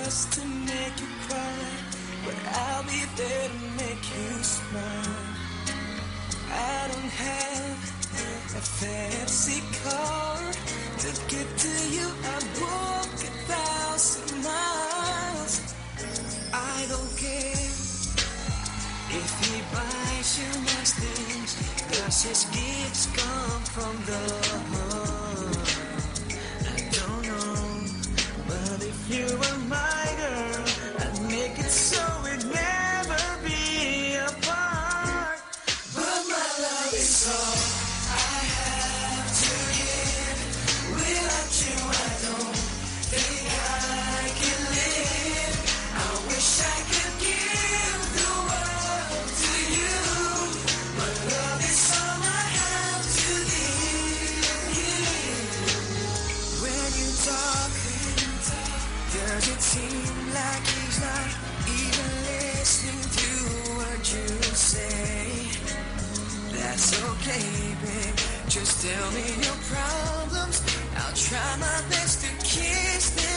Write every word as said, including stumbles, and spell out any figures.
just to make you cry, but I'll be there to make you smile. I don't have a fancy car to get to you. I walk a thousand miles. I don't care if he buys you nice things, 'cause his gifts come from the heart. I don't know, but if you were my girl, I'd make it so we'd never be apart. But my love is all I have to give. Without you, I don't think I can live. I wish I could give the world to you. But love is all I have to give. When you talk, does it seem like he's not even listening to what you say? That's okay, babe. Just tell me your problems. I'll try my best to kiss them